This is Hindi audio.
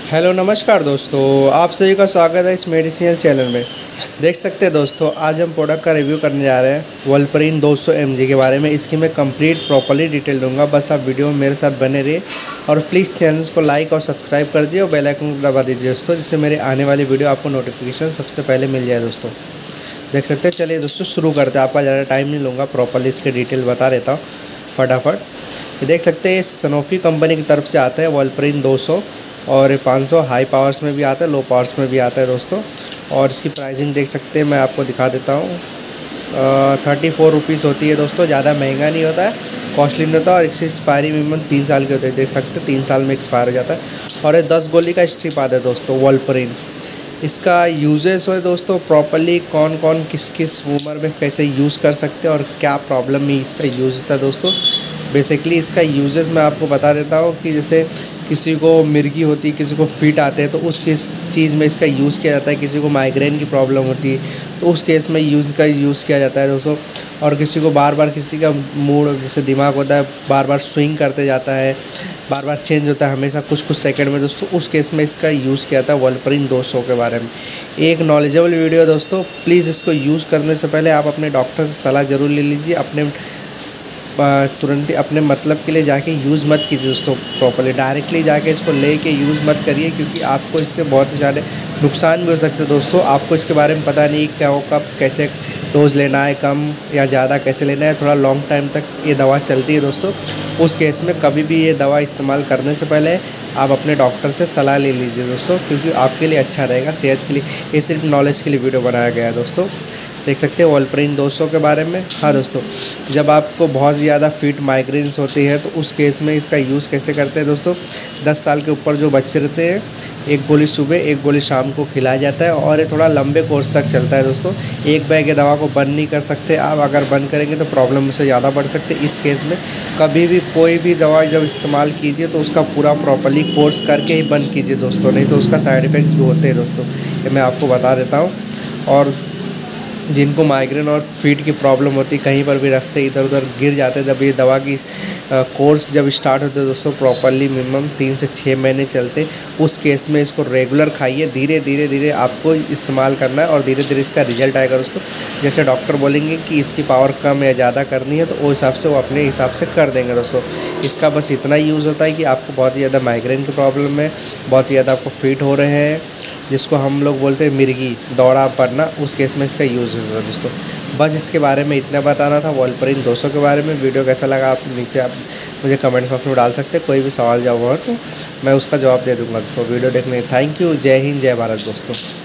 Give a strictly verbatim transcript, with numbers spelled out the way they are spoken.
हेलो नमस्कार दोस्तों, आप सभी का स्वागत है इस मेडिसिनल चैनल में। देख सकते हैं दोस्तों, आज हम प्रोडक्ट का रिव्यू करने जा रहे हैं वोल्परीन दो सौ एम जी के बारे में। इसकी मैं कंप्लीट प्रॉपर्ली डिटेल दूंगा, बस आप वीडियो में मेरे साथ बने रहिए और प्लीज़ चैनल को लाइक और सब्सक्राइब कर दीजिए और बेल आइकन को दबा दीजिए दोस्तों, जिससे मेरे आने वाली वीडियो आपको नोटिफिकेशन सबसे पहले मिल जाए दोस्तों। देख सकते हैं, चलिए दोस्तों शुरू करते हैं। आपका ज़्यादा टाइम नहीं लूँगा, प्रॉपर्ली इसके डिटेल बता देता हूँ फटाफट। देख सकते हैं, सनोफी कंपनी की तरफ से आता है वोल्परीन दो सौ और पाँच सौ हाई पावर्स में भी आता है, लो पावर्स में भी आता है दोस्तों। और इसकी प्राइसिंग देख सकते हैं, मैं आपको दिखा देता हूँ। थर्टी फोर रुपीज़ होती है दोस्तों, ज़्यादा महंगा नहीं होता है, कॉस्टली नहीं होता। और इसकी एक्सपायरी मिनिमम तीन साल की होती है, देख सकते हैं तीन साल में एक्सपायर हो जाता है। और ये दस गोली का स्ट्रिप आता है दोस्तों वोल्परीन। इसका यूजेस है दोस्तों प्रॉपर्ली, कौन कौन किस किस उम्र में कैसे यूज़ कर सकते हैं और क्या प्रॉब्लम में इसका यूज़ होता है दोस्तों। बेसिकली इसका यूजेस मैं आपको बता देता हूँ कि जैसे किसी को मिर्गी होती है, किसी को फिट आते हैं तो उस किस चीज़ में इसका यूज़ किया जाता है। किसी को माइग्रेन की प्रॉब्लम होती है तो उस केस में यूज़ का यूज़ किया जाता है दोस्तों। और किसी को बार बार किसी का मूड जैसे दिमाग होता है, बार बार स्विंग करते जाता है, बार बार चेंज होता है हमेशा कुछ कुछ सेकंड में दोस्तों, उस केस में इसका यूज़ किया जाता है वोल्परीन दो सौ के बारे में। एक नॉलेजेबल वीडियो दोस्तों, प्लीज़ इसको यूज़ करने से पहले आप अपने डॉक्टर से सलाह ज़रूर ले लीजिए। अपने तुरंत ही अपने मतलब के लिए जाके यूज़ मत कीजिए दोस्तों प्रॉपर्ली, डायरेक्टली जाके इसको लेके यूज़ मत करिए, क्योंकि आपको इससे बहुत सारे नुकसान भी हो सकते हैं दोस्तों। आपको इसके बारे में पता नहीं क्या हो, कब कैसे डोज लेना है, कम या ज़्यादा कैसे लेना है। थोड़ा लॉन्ग टाइम तक ये दवा चलती है दोस्तों। उस केस में कभी भी ये दवा इस्तेमाल करने से पहले आप अपने डॉक्टर से सलाह ले लीजिए दोस्तों, क्योंकि आपके लिए अच्छा रहेगा, सेहत के लिए। ये सिर्फ नॉलेज के लिए वीडियो बनाया गया है दोस्तों। देख सकते हैं वोल्परीन दो सौ के बारे में। हाँ दोस्तों, जब आपको बहुत ज़्यादा फिट माइग्रेन्स होती है तो उस केस में इसका यूज़ कैसे करते हैं दोस्तों। दस साल के ऊपर जो बच्चे रहते हैं, एक गोली सुबह एक गोली शाम को खिलाया जाता है और ये थोड़ा लंबे कोर्स तक चलता है दोस्तों। एक बैग ये दवा को बंद नहीं कर सकते आप, अगर बंद करेंगे तो प्रॉब्लम से ज़्यादा बढ़ सकते। इस केस में कभी भी कोई भी दवा जब इस्तेमाल कीजिए तो उसका पूरा प्रॉपर्ली कोर्स करके ही बंद कीजिए दोस्तों, नहीं तो उसका साइड इफ़ेक्ट्स भी होते हैं दोस्तों, ये मैं आपको बता देता हूँ। और जिनको माइग्रेन और फीट की प्रॉब्लम होती है, कहीं पर भी रास्ते इधर उधर गिर जाते हैं, जब ये दवा की कोर्स जब स्टार्ट होते हैं दोस्तों प्रॉपर्ली मिनिमम तीन से छः महीने चलते, उस केस में इसको रेगुलर खाइए। धीरे धीरे धीरे आपको इस्तेमाल करना है और धीरे धीरे इसका रिजल्ट आएगा दोस्तों। जैसे डॉक्टर बोलेंगे कि इसकी पावर कम या ज़्यादा करनी है तो वो हिसाब से वो अपने हिसाब से कर देंगे दोस्तों। इसका बस इतना ही यूज़ होता है कि आपको बहुत ही ज़्यादा माइग्रेन की प्रॉब्लम है, बहुत ही ज़्यादा आपको फिट हो रहे हैं, जिसको हम लोग बोलते हैं मिर्गी दौड़ा पड़ना, उस केस में इसका यूज़ होता है दोस्तों। बस इसके बारे में इतना बताना था वोल्परीन दो सौ के बारे में। वीडियो कैसा लगा आप नीचे आप मुझे कमेंट बॉक्स में डाल सकते हैं। कोई भी सवाल जवाब हो तो मैं उसका जवाब दे दूँगा दोस्तों। वीडियो देखने थैंक यू। जय हिंद, जय भारत दोस्तों।